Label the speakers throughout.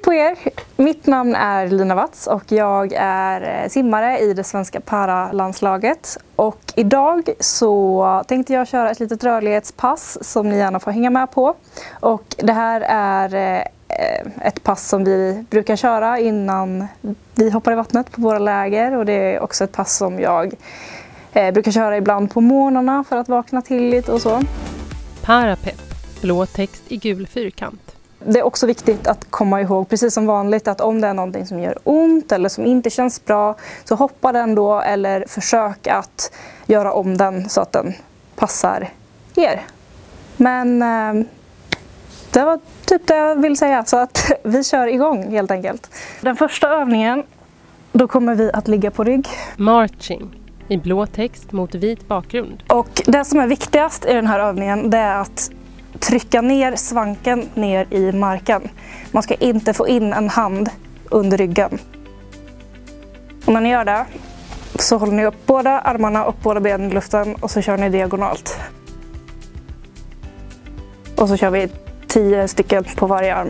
Speaker 1: på er! Mitt namn är Lina Watz och jag är simmare i det svenska paralandslaget. Och idag så tänkte jag köra ett litet rörlighetspass som ni gärna får hänga med på. Och det här är ett pass som vi brukar köra innan vi hoppar i vattnet på våra läger. Och det är också ett pass som jag brukar köra ibland på morgnarna för att vakna till lite och så.
Speaker 2: Parapep, blå text i gul fyrkant.
Speaker 1: Det är också viktigt att komma ihåg, precis som vanligt, att om det är någonting som gör ont eller som inte känns bra, så hoppa den då eller försök att göra om den så att den passar er. Men det var typ det jag vill säga, så att vi kör igång helt enkelt. Den första övningen, då kommer vi att ligga på rygg.
Speaker 2: Marching, i blå text mot vit bakgrund.
Speaker 1: Och det som är viktigast i den här övningen, det är att trycka ner svanken ner i marken. Man ska inte få in en hand under ryggen. Och när ni gör det så håller ni upp båda armarna och båda benen i luften och så kör ni diagonalt. Och så kör vi 10 stycken på varje arm.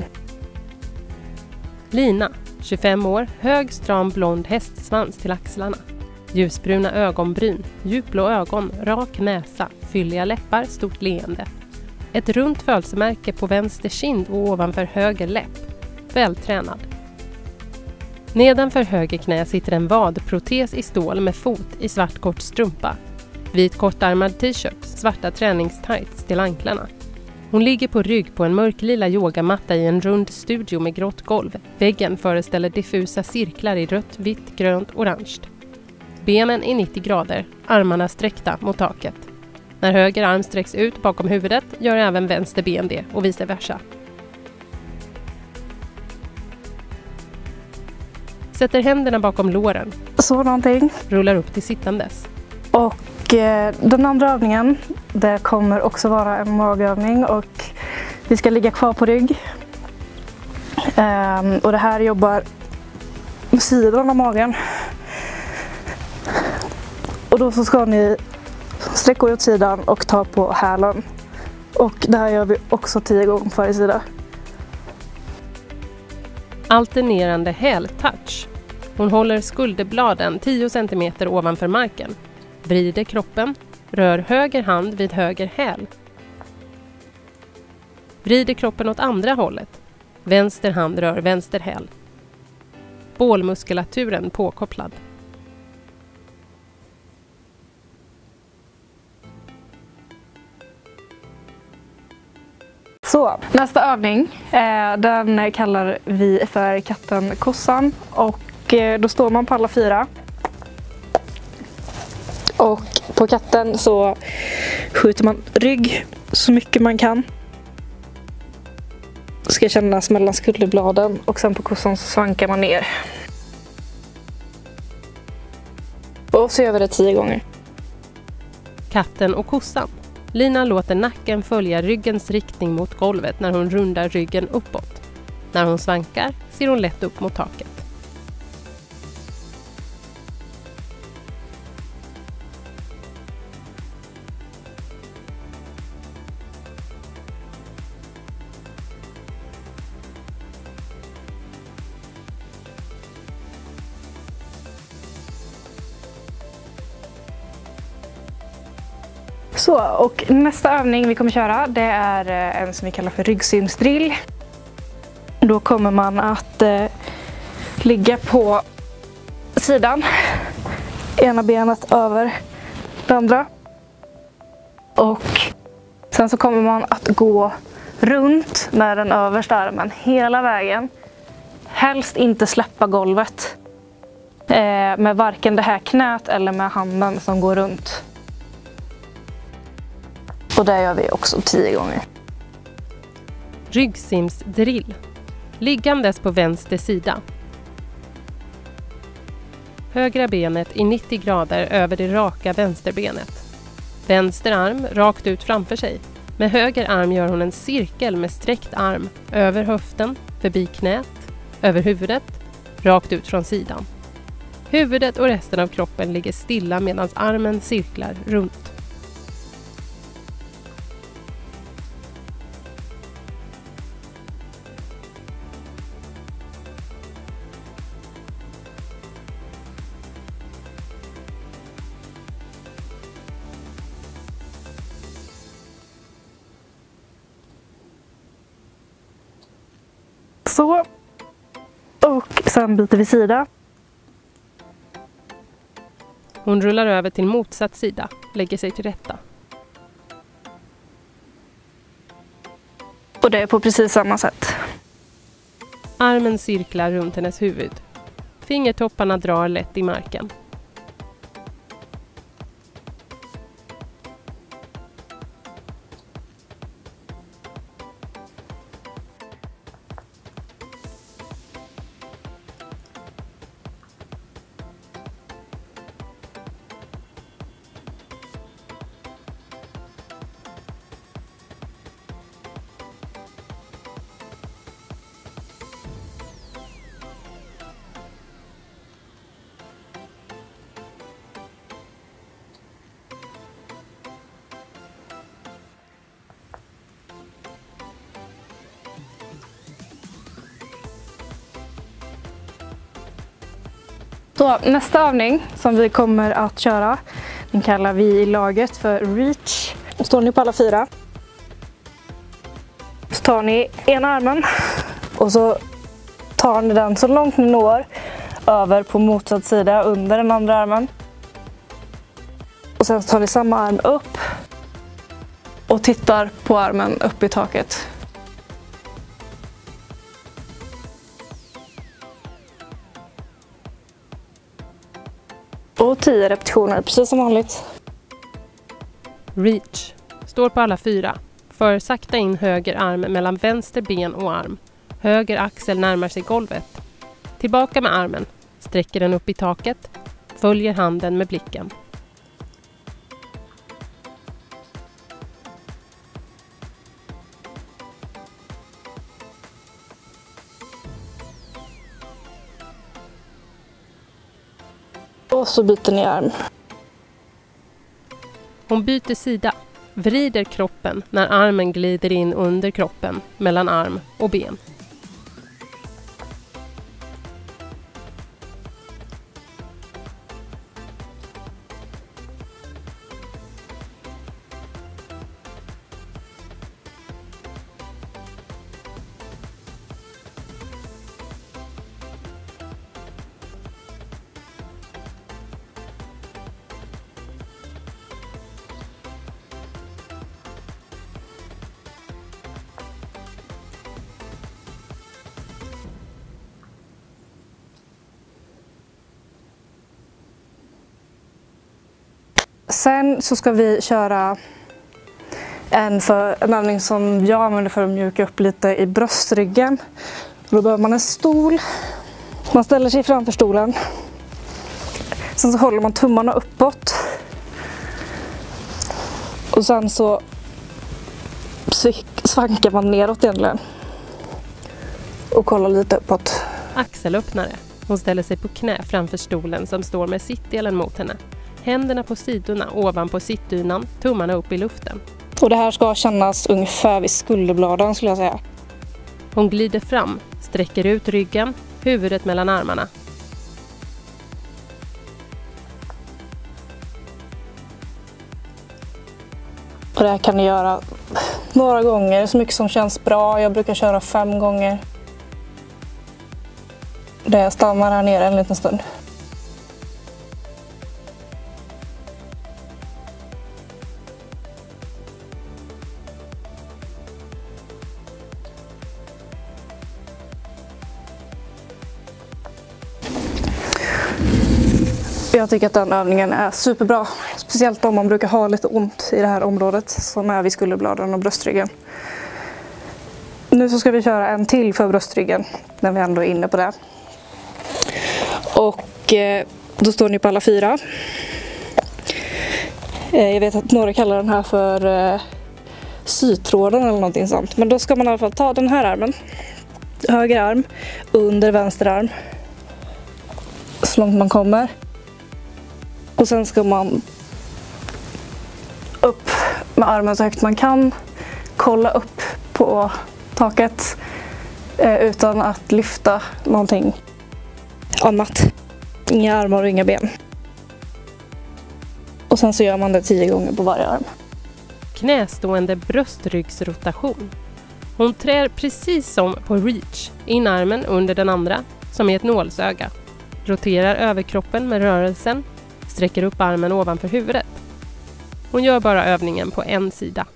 Speaker 2: Lina, 25 år, hög stram blond hästsvans till axlarna. Ljusbruna ögonbryn, djupblå ögon, rak näsa, fylliga läppar, stort leende. Ett runt födelsemärke på vänster kind och ovanför höger läpp. Vältränad. Nedanför höger knä sitter en vadprotes i stål med fot i svart kort strumpa. Vit kortärmad t-shirt, svarta träningstights till anklarna. Hon ligger på rygg på en mörklila yogamatta i en rund studio med grått golv. Väggen föreställer diffusa cirklar i rött, vitt, grönt, orange. Benen är 90 grader, armarna sträckta mot taket. När höger arm sträcks ut bakom huvudet gör även vänster ben det och vice versa. Sätter händerna bakom låren.
Speaker 1: Så någonting.
Speaker 2: Rullar upp till sittandes.
Speaker 1: Och den andra övningen, det kommer också vara en magövning och vi ska ligga kvar på rygg. Och det här jobbar sidan av magen. Och då så ska ni sträcka åt sidan och ta på hälen. Och det här gör vi också 10 gånger på varje sida.
Speaker 2: Alternerande hältouch. Hon håller skulderbladen 10 cm ovanför marken. Vrider kroppen. Rör höger hand vid höger häl. Vrider kroppen åt andra hållet. Vänster hand rör vänster häl. Bålmuskulaturen påkopplad.
Speaker 1: Så, nästa övning, den kallar vi för katten-kossan och då står man på alla 4. Och på katten så skjuter man rygg så mycket man kan. Ska kännas mellan skulderbladen och sen på kossan så svankar man ner. Och så gör vi det 10 gånger.
Speaker 2: Katten och kossan. Lina låter nacken följa ryggens riktning mot golvet när hon rundar ryggen uppåt. När hon svankar ser hon lätt upp mot taket.
Speaker 1: Så, och nästa övning vi kommer köra, det är en som vi kallar för ryggsimsdrill. Då kommer man att ligga på sidan, ena benet över det andra. Och sen så kommer man att gå runt med den översta armen hela vägen. Helst inte släppa golvet med varken det här knät eller med handen som går runt. Och det gör vi också 10 gånger.
Speaker 2: Ryggsimsdrill. Liggandes på vänster sida. Högra benet i 90 grader över det raka vänsterbenet. Vänster arm rakt ut framför sig. Med höger arm gör hon en cirkel med sträckt arm över höften, förbi knät, över huvudet, rakt ut från sidan. Huvudet och resten av kroppen ligger stilla medan armen cirklar runt.
Speaker 1: Så. Och sen byter vi sida.
Speaker 2: Hon rullar över till motsatt sida, lägger sig till rätta.
Speaker 1: Och det är på precis samma sätt.
Speaker 2: Armen cirklar runt hennes huvud. Fingertopparna drar lätt i marken.
Speaker 1: Så nästa övning som vi kommer att köra, den kallar vi i laget för reach. Står ni på alla fyra. Så tar ni ena armen och så tar ni den så långt ni når över på motsatt sida under den andra armen. Och sen tar ni samma arm upp och tittar på armen upp i taket. Och 10 repetitioner, precis som vanligt.
Speaker 2: Reach. Står på alla fyra. För sakta in höger arm mellan vänster ben och arm. Höger axel närmar sig golvet. Tillbaka med armen. Sträcker den upp i taket. Följer handen med blicken.
Speaker 1: Och så byter ni arm.
Speaker 2: Hon byter sida. Vrider kroppen när armen glider in under kroppen mellan arm och ben.
Speaker 1: Sen så ska vi köra en övning som jag använder för att mjuka upp lite i bröstryggen. Då behöver man en stol. Man ställer sig framför stolen. Sen så håller man tummarna uppåt. Och sen så svankar man neråt egentligen. Och kollar lite uppåt.
Speaker 2: Axelöppnare. Hon ställer sig på knä framför stolen som står med sittdelen mot henne. Händerna på sidorna ovanpå sittdynan, tummarna upp i luften.
Speaker 1: Och det här ska kännas ungefär vid skulderbladen skulle jag säga.
Speaker 2: Hon glider fram, sträcker ut ryggen, huvudet mellan armarna.
Speaker 1: Och det här kan ni göra några gånger, så mycket som känns bra. Jag brukar köra 5 gånger. Där jag stannar här nere en liten stund. Jag tycker att den övningen är superbra. Speciellt om man brukar ha lite ont i det här området som är vid skulderbladen och bröstryggen. Nu så ska vi köra en till för bröstryggen när vi ändå är inne på det. Och då står ni på alla fyra. Jag vet att några kallar den här för sytråden eller någonting sånt. Men då ska man i alla fall ta den här armen. Höger arm under vänster arm. Så långt man kommer. Och sen ska man upp med armen så högt man kan. Kolla upp på taket utan att lyfta någonting annat. Inga armar och inga ben. Och sen så gör man det 10 gånger på varje arm.
Speaker 2: Knästående bröstryggsrotation. Hon trär precis som på Reach in armen under den andra, som är ett nålsöga. Roterar överkroppen med rörelsen, sträcker upp armen ovanför huvudet. Hon gör bara övningen på en sida.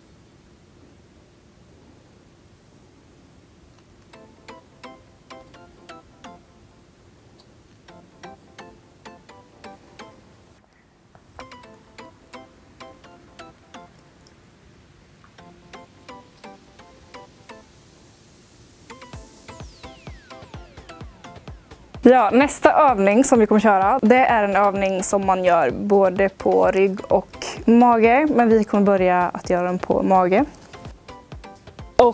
Speaker 1: Ja, nästa övning som vi kommer köra, det är en övning som man gör både på rygg och mage. Men vi kommer börja att göra den på mage. Och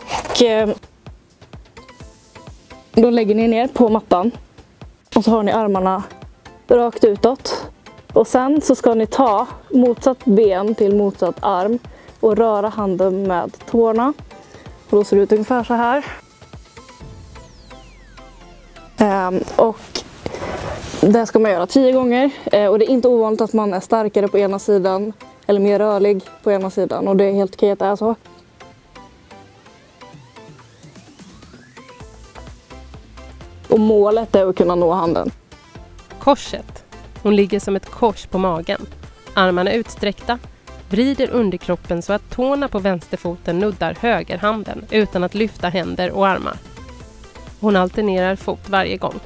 Speaker 1: då lägger ni ner på mattan. Och så har ni armarna rakt utåt. Och sen så ska ni ta motsatt ben till motsatt arm och röra handen med tårna. Och då ser det ut ungefär så här. Och det ska man göra 10 gånger och det är inte ovanligt att man är starkare på ena sidan eller mer rörlig på ena sidan, och det är helt okej att det är så. Och målet är att kunna nå handen.
Speaker 2: Korset. Hon ligger som ett kors på magen. Armarna utsträckta. Vrider underkroppen så att tårna på vänsterfoten nuddar högerhanden utan att lyfta händer och armar. Hon alternerar fot varje gång.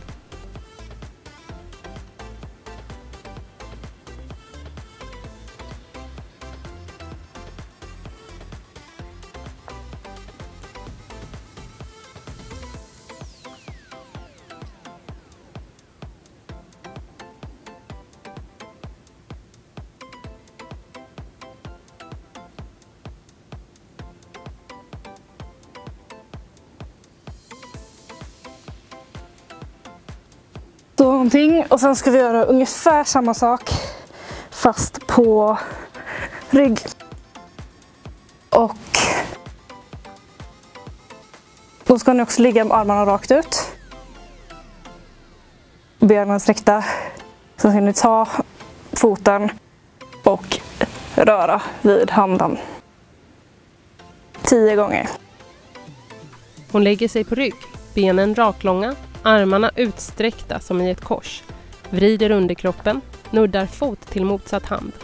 Speaker 1: Så någonting, och sen ska vi göra ungefär samma sak fast på rygg. Och då ska ni också ligga med armarna rakt ut. Benen sträckta. Så ska ni ta foten och röra vid handen. 10 gånger.
Speaker 2: Hon lägger sig på rygg, benen raklånga, armarna utsträckta som i ett kors. Vrider underkroppen, nuddar fot till motsatt hand.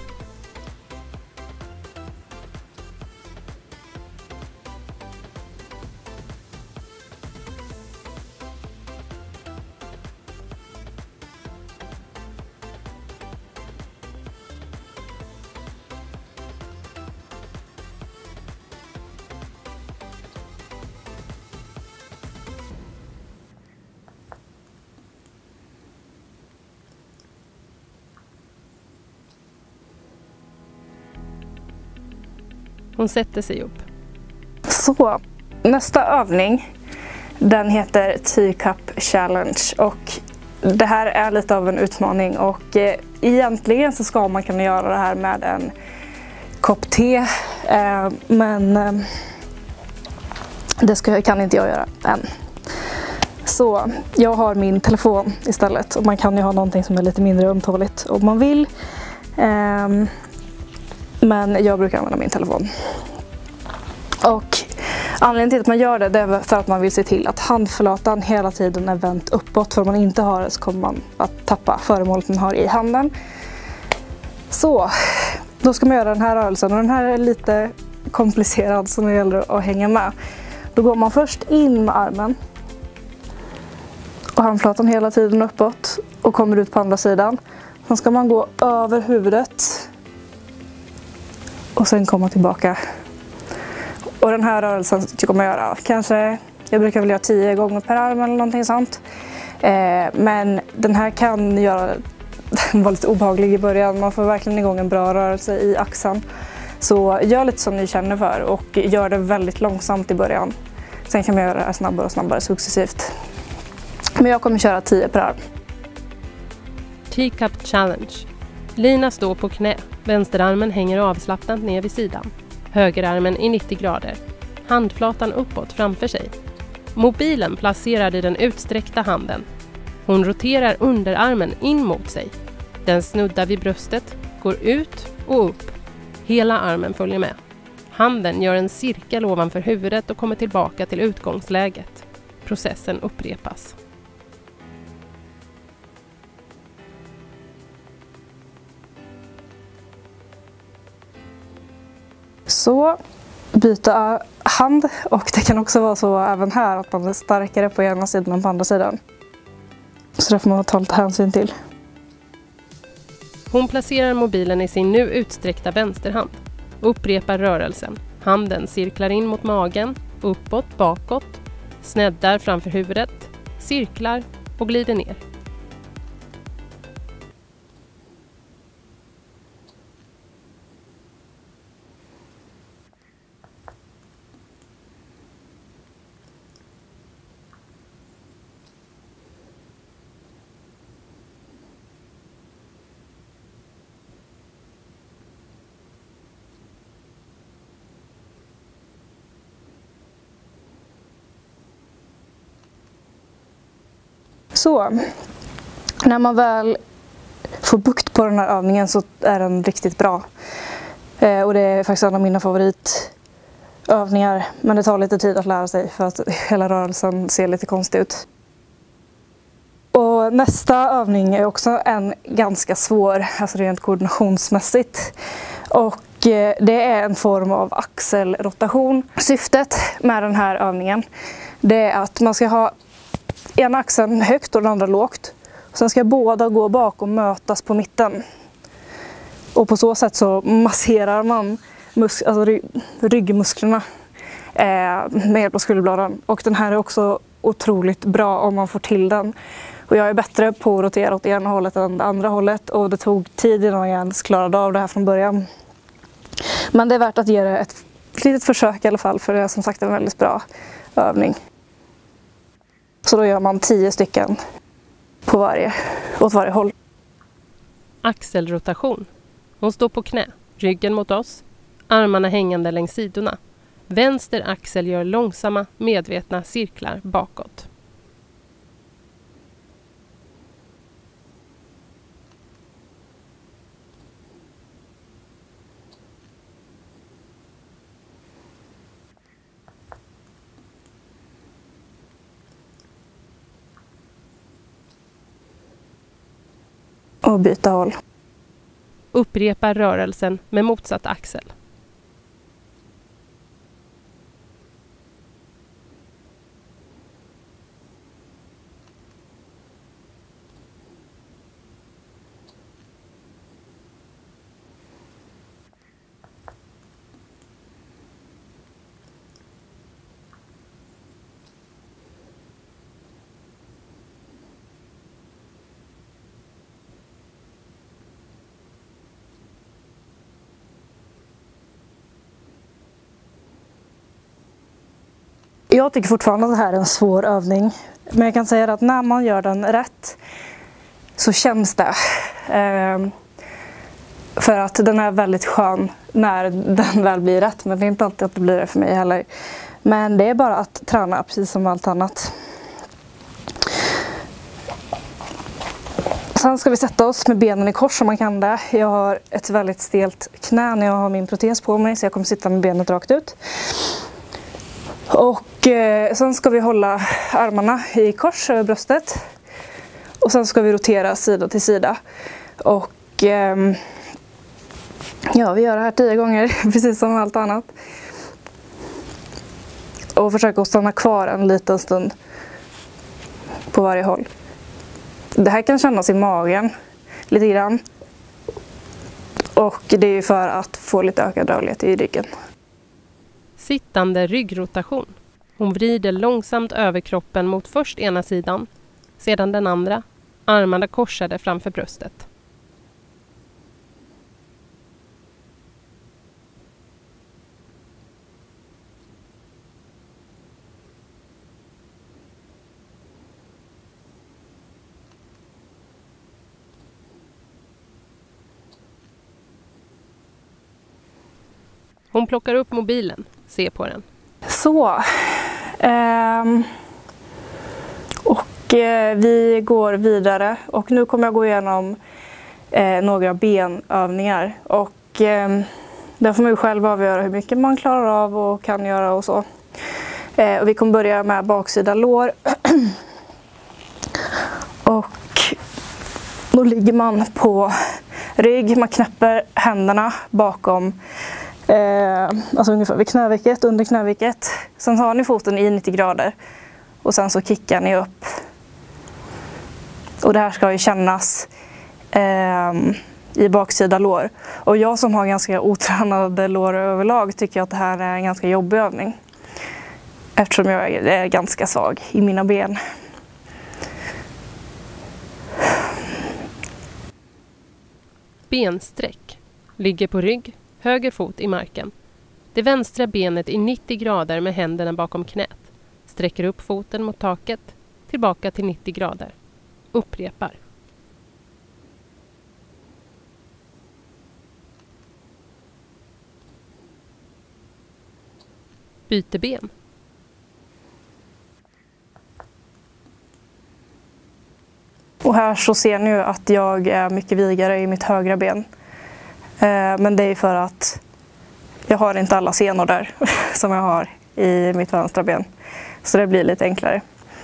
Speaker 2: Hon sätter sig upp.
Speaker 1: Så, nästa övning, den heter Teacup Challenge, och det här är lite av en utmaning, och egentligen så ska man kunna göra det här med en kopp te, men det kan inte jag göra än. Så jag har min telefon istället, och man kan ju ha någonting som är lite mindre ömtåligt om man vill. Men jag brukar använda min telefon. Och anledningen till att man gör det är för att man vill se till att handflatan hela tiden är vänt uppåt. För om man inte har det så kommer man att tappa föremålet man har i handen. Så, då ska man göra den här rörelsen. Och den här är lite komplicerad, så det gäller att hänga med. Då går man först in med armen. Och handflatan hela tiden uppåt och kommer ut på andra sidan. Sen ska man gå över huvudet. Och sen komma tillbaka. Och den här rörelsen tycker man göra. Kanske, jag brukar väl göra 10 gånger per arm eller någonting sånt. Men den här kan vara lite obehaglig i början. Man får verkligen igång en bra rörelse i axeln. Så gör lite som ni känner för, och gör det väldigt långsamt i början. Sen kan man göra det här snabbare och snabbare successivt. Men jag kommer köra 10 per arm.
Speaker 2: Teacup Challenge. Lina står på knä. Vänsterarmen hänger avslappnat ner vid sidan. Högerarmen i 90 grader. Handflatan uppåt framför sig. Mobilen placerad i den utsträckta handen. Hon roterar underarmen in mot sig. Den snuddar vid bröstet, går ut och upp. Hela armen följer med. Handen gör en cirkel ovanför huvudet och kommer tillbaka till utgångsläget. Processen upprepas.
Speaker 1: Så byta hand, och det kan också vara så även här att man är starkare på ena sidan än på andra sidan. Så det får man ta lite hänsyn till.
Speaker 2: Hon placerar mobilen i sin nu utsträckta vänsterhand. Upprepar rörelsen. Handen cirklar in mot magen, uppåt, bakåt, sneddar framför huvudet, cirklar och glider ner.
Speaker 1: Så, när man väl får bukt på den här övningen så är den riktigt bra. Och det är faktiskt en av mina favoritövningar. Men det tar lite tid att lära sig för att hela rörelsen ser lite konstig ut. Och nästa övning är också en ganska svår, alltså rent koordinationsmässigt. Och det är en form av axelrotation. Syftet med den här övningen, det är att man ska ha ena axeln högt och den andra lågt. Sen ska båda gå bak och mötas på mitten. Och på så sätt så masserar man ryggmusklerna med hjälp av skulderbladen. Och den här är också otroligt bra om man får till den. Och jag är bättre på att rotera åt ena hållet än det andra hållet. Och det tog tid innan jag ens klarade av det här från början. Men det är värt att ge det ett litet försök i alla fall. För det är som sagt en väldigt bra övning. Så då gör man 10 stycken åt varje håll.
Speaker 2: Axelrotation. Hon står på knä, ryggen mot oss, armarna hängande längs sidorna. Vänster axel gör långsamma, medvetna cirklar bakåt.
Speaker 1: Och byta håll.
Speaker 2: Upprepa rörelsen med motsatt axel.
Speaker 1: Jag tycker fortfarande att det här är en svår övning. Men jag kan säga att när man gör den rätt så känns det. För att den är väldigt skön när den väl blir rätt. Men det är inte alltid att det blir det för mig heller. Men det är bara att träna precis som allt annat. Sen ska vi sätta oss med benen i kors om man kan det. Jag har ett väldigt stelt knä när jag har min protes på mig. Så jag kommer sitta med benet rakt ut. Och sen ska vi hålla armarna i kors över bröstet. Och sen ska vi rotera sida till sida. Och ja, vi gör det här 10 gånger, precis som allt annat. Och försöka att stanna kvar en liten stund på varje håll. Det här kan kännas i magen lite grann. Och det är för att få lite ökad rörlighet i ryggen.
Speaker 2: Sittande ryggrotation. Hon vrider långsamt överkroppen mot först ena sidan, sedan den andra, armarna korsade framför bröstet. Hon plockar upp mobilen, ser på den.
Speaker 1: Så. Vi går vidare. Och nu kommer jag gå igenom några benövningar. Och Där får man ju själv avgöra hur mycket man klarar av och kan göra och så. Och vi kommer börja med baksida lår. Och då ligger man på rygg, man knäpper händerna bakom, alltså ungefär vid knävecket, under knävecket. Sen har ni foten i 90 grader och sen så kickar ni upp. Och det här ska ju kännas i baksida lår. Och jag som har ganska otränade lår överlag tycker att det här är en ganska jobbig övning. Eftersom jag är ganska svag i mina ben.
Speaker 2: Bensträck. Ligger på rygg, höger fot i marken. Det vänstra benet i 90 grader med händerna bakom knät. Sträcker upp foten mot taket, tillbaka till 90 grader. Upprepar. Byter ben.
Speaker 1: Och här så ser ni ju att jag är mycket vigare i mitt högra ben. Men det är för att jag har inte alla senor där som jag har i mitt vänstra ben. Så det blir lite enklare.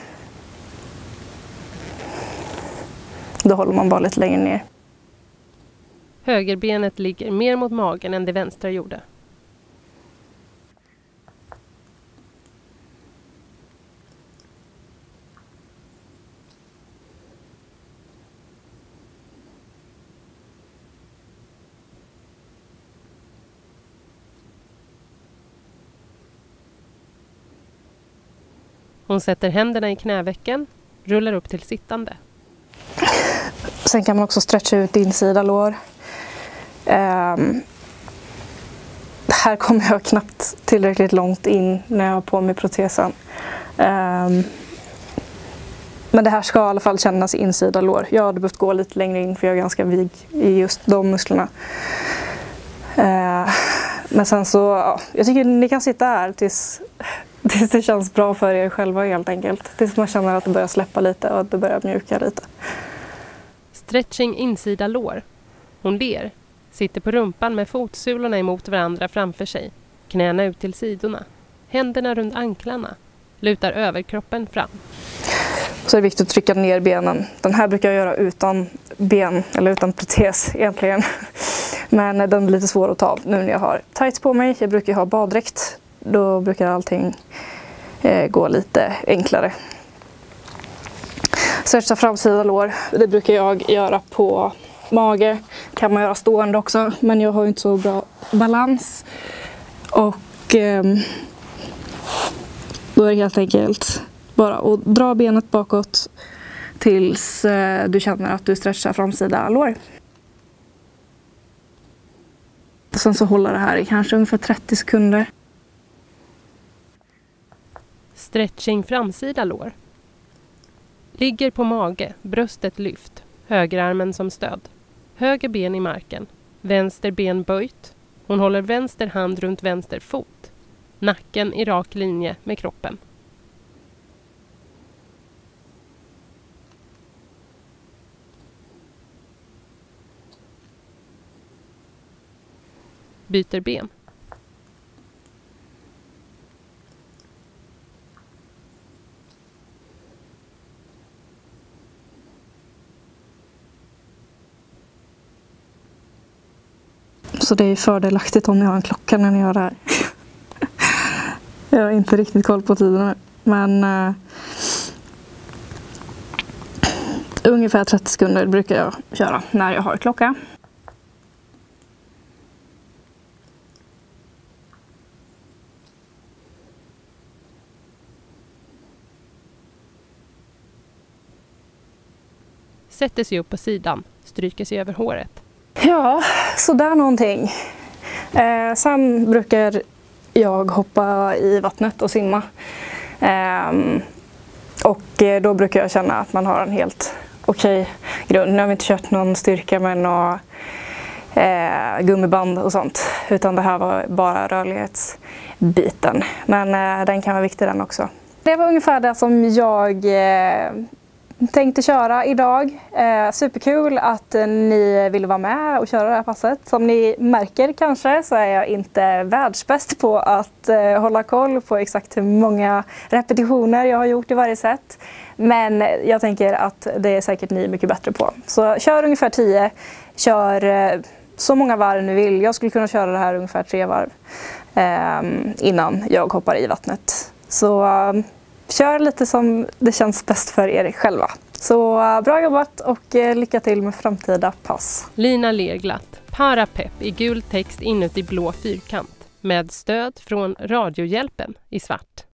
Speaker 1: Då håller man bara lite längre ner.
Speaker 2: Högerbenet ligger mer mot magen än det vänstra gjorde. Hon sätter händerna i knävecken, rullar upp till sittande.
Speaker 1: Sen kan man också stretcha ut insida lår. Här kommer jag knappt tillräckligt långt in när jag har på mig protesen. Men det här ska i alla fall kännas i insida lår. Jag hade behövt gå lite längre in för jag är ganska vig i just de musklerna. Men sen så, ja, jag tycker ni kan sitta här tills det känns bra för er själva helt enkelt. Tills man känner att det börjar släppa lite och att det börjar mjuka lite.
Speaker 2: Stretching insida lår. Hon ler. Sitter på rumpan med fotsulorna emot varandra framför sig. Knäna ut till sidorna. Händerna runt anklarna. Lutar överkroppen fram.
Speaker 1: Så är det viktigt att trycka ner benen. Den här brukar jag göra utan ben, eller utan protes egentligen. Men den är lite svår att ta av nu när jag har tights på mig. Jag brukar ha baddräkt. Då brukar allting gå lite enklare. Stretcha framsida lår. Det brukar jag göra på mage. Kan man göra stående också. Men jag har inte så bra balans. Och då är det helt enkelt bara att dra benet bakåt tills du känner att du stretchar framsida lår. Och sen så håller det här i kanske ungefär 30 sekunder.
Speaker 2: Stretching framsida lår. Ligger på mage, bröstet lyft, högerarmen som stöd. Höger ben i marken, vänster ben böjt. Hon håller vänster hand runt vänster fot. Nacken i rak linje med kroppen. Byter ben.
Speaker 1: Så det är fördelaktigt om ni har en klocka när ni gör det här. Jag har inte riktigt koll på tiden. Men ungefär 30 sekunder brukar jag köra när jag har klocka.
Speaker 2: Sätter sig upp på sidan, stryker sig över håret.
Speaker 1: Ja, så där någonting. Sen brukar jag hoppa i vattnet och simma. Och då brukar jag känna att man har en helt okej grund. Nu har vi inte kört någon styrka med några gummiband och sånt. Utan det här var bara rörlighetsbiten. Men den kan vara viktig den också. Det var ungefär det som jag tänkte köra idag. Superkul att ni ville vara med och köra det här passet. Som ni märker kanske så är jag inte världsbäst på att hålla koll på exakt hur många repetitioner jag har gjort i varje set. Men jag tänker att det är säkert ni mycket bättre på. Så kör ungefär 10, kör så många varv ni vill. Jag skulle kunna köra det här ungefär 3 varv innan jag hoppar i vattnet. Så kör lite som det känns bäst för er själva. Så bra jobbat och lycka till med framtida pass.
Speaker 2: Lina Lerglatt, Parapepp i gul text inuti blå fyrkant med stöd från Radiohjälpen i svart.